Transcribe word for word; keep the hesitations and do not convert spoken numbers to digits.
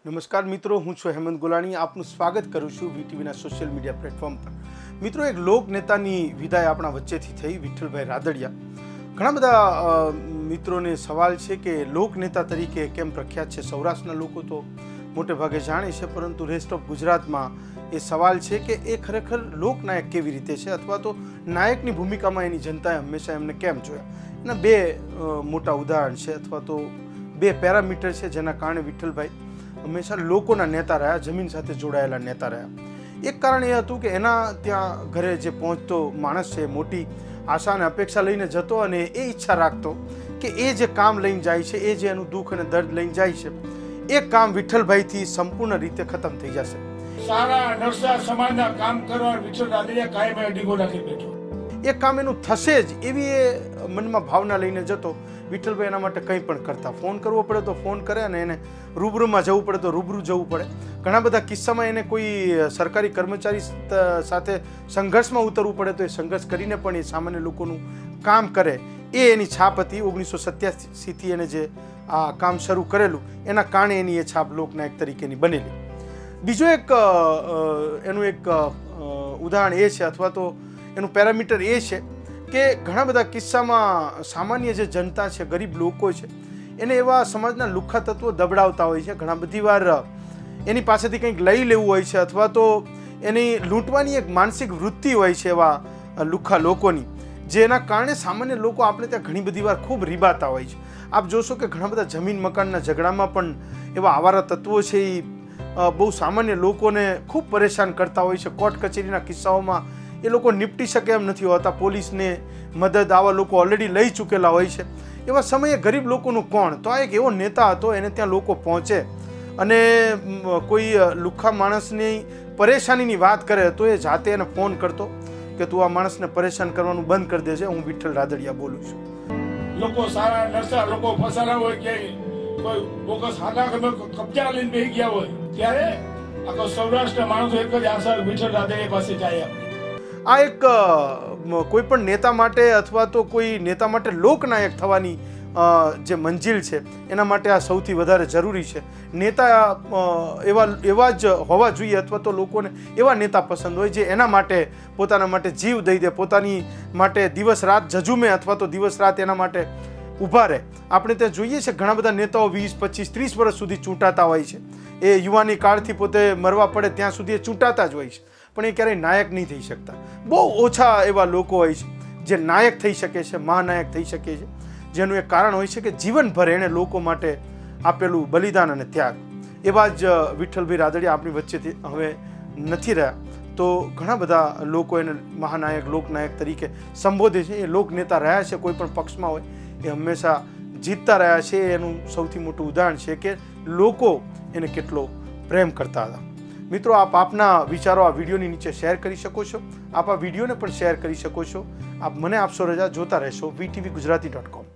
नमस्कार मित्रों, हूँ छुं हेमंत गोलाणी। आपનું સ્વાગત કરું છું વીટીવીના સોશિયલ મીડિયા પ્લેટફોર્મ પર। મિત્રો, એક લોક નેતાની વિદાય આપણા વચ્ચેથી થઈ, વિઠ્ઠલભાઈ રાદડિયા। ઘણા બધા મિત્રોને સવાલ છે કે લોક નેતા તરીકે કેમ પ્રખ્યાત છે। સૌરાષ્ટ્રના લોકો તો મોટે ભાગે જાણે છે, પરંતુ રેસ્ટ ઓફ ગુજરાતમાં એ સવાલ છે કે એ ખરેખર લોકનાયક કેવી રીતે છે, અથવા તો નાયકની ભૂમિકામાં એની જનતાએ હંમેશા એમને કેમ જોયા। એના બે મોટા ઉદાહરણ છે, અથવા તો બે પેરામીટર છે જેના કારણે વિઠ્ઠલભાઈ હંમેશા લોકોના નેતા રહ્યા, જમીન સાથે જોડાયેલા નેતા રહ્યા। એક કારણ એ હતું કે એના ત્યાં ઘરે જે પહોંચતો માણસ છે મોટી આશા અને અપેક્ષા લઈને જતો, અને એ ઈચ્છા રાખતો કે એ જે કામ લઈને જાય છે, એ જે એનું દુઃખ અને દર્દ લઈને જાય છે, એ કામ વિઠ્ઠલભાઈથી સંપૂર્ણ રીતે ખતમ થઈ જશે। સારા નરસા સમાજના કામ કરવા વિઠ્ઠલ રાદડિયા કાયમ અડીગો રાખી બેઠો। એ કામ એનું થશે જ એવી એ મનમાં ભાવના લઈને જતો। વિઠ્ઠલભાઈ એના માટે કંઈ પણ કરતા, ફોન કરવો પડે તો ફોન કરે, અને એને રૂબરૂમાં જવું પડે તો રૂબરૂ જવું પડે। ઘણા બધા કિસ્સામાં એને કોઈ સરકારી કર્મચારી સાથે સંઘર્ષમાં ઉતરવું પડે તો એ સંઘર્ષ કરીને પણ એ સામાન્ય લોકોનું કામ કરે, એ એની છાપ હતી। ઓગણીસો સત્યાસીથી એને જે આ કામ શરૂ કરેલું એના કારણે એની એ છાપ લોકનાયક તરીકેની બનેલી। બીજો એક એનું એક ઉદાહરણ એ છે, અથવા તો એનું પેરામીટર એ છે કે ઘણા બધા કિસ્સામાં સામાન્ય જે જનતા છે, ગરીબ લોકો છે, એને એવા સમાજના લુખ્ખા તત્વો દબડાવતા હોય છે। ઘણા બધી વાર એની પાસેથી કંઈક લઈ લેવું હોય છે, અથવા તો એની લૂંટવાની એક માનસિક વૃત્તિ હોય છે એવા લુખ્ખા લોકોની, જેના કારણે સામાન્ય લોકો આપણે ત્યાં ઘણી બધી વાર ખૂબ રીબાતા હોય છે। આપ જોશો કે ઘણા બધા જમીન મકાનના ઝઘડામાં પણ એવા આવારા તત્વો છે એ બહુ સામાન્ય લોકોને ખૂબ પરેશાન કરતા હોય છે। કોર્ટ કચેરીના કિસ્સાઓમાં એ લોકો નિપટી શકે એમ નથી હોતા, પોલીસને મદદ આવા લોકો ઓલરેડી લઈ ચૂકેલા હોય છે। એવા સમયે ગરીબ લોકોનું કોણ? તો આ એક એવો નેતા હતો, એને ત્યાં લોકો પહોંચે અને કોઈ લુખ્ખા માણસની પરેશાનીની વાત કરે તો એ જાતે એને ફોન કરતો કે તું આ માણસને પરેશાન કરવાનું બંધ કરી દેજે, હું વિઠ્ઠલ રાદડિયા બોલું છું। લોકો સારા નરસા લોકો ફસાણા હોય કે કોઈ બોગસ હાથા કબજા લઈને બેસી ગયા હોય, ત્યારે આખો સૌરાષ્ટ્રના માણસો એક જ આશા વિઠ્ઠલ રાદડિયા પાસે જાય। આ એક કોઈ પણ નેતા માટે અથવા તો કોઈ નેતા માટે લોકનાયક થવાની જે મંજિલ છે એના માટે આ સૌથી વધારે જરૂરી છે। નેતા એવા એવા જ હોવા જોઈએ, અથવા તો લોકોને એવા નેતા પસંદ હોય જે એના માટે પોતાના માટે જીવ દઈ દે, પોતાની માટે દિવસ રાત ઝઝુમે, અથવા તો દિવસ રાત એના માટે ઊભા રહે। આપણે ત્યાં જોઈએ છે ઘણા બધા નેતાઓ વીસ પચીસ ત્રીસ વર્ષ સુધી ચૂંટાતા હોય છે, એ યુવાની કાળથી પોતે મરવા પડે ત્યાં સુધી એ ચૂંટાતા જ હોય છે, પણ એ ક્યારેય નાયક નહીં થઈ શકતા। બહુ ઓછા એવા લોકો હોય છે જે નાયક થઈ શકે છે, મહાનાયક થઈ શકે છે, જેનું એક કારણ હોય છે કે જીવનભર એણે લોકો માટે આપેલું બલિદાન અને ત્યાગ। એવા જ વિઠ્ઠલભાઈ રાદડિયા આપણી વચ્ચેથી હવે નથી રહ્યા, તો ઘણા બધા લોકો એને મહાનાયક લોકનાયક તરીકે સંબોધે છે। એ લોકનેતા રહ્યા છે, કોઈ પણ પક્ષમાં હોય એ હંમેશા જીતતા રહ્યા છે। એનું સૌથી મોટું ઉદાહરણ છે કે લોકો એને કેટલો પ્રેમ કરતા હતા। મિત્રો, આપ આપના વિચારો આ વિડીયોની નીચે શેર કરી શકો છો, આપ આ વિડીયોને પણ શેર કરી શકો છો। આપ મને આપશો રજા, જોતા રહેશો વીટીવી ગુજરાતી ડોટ કોમ।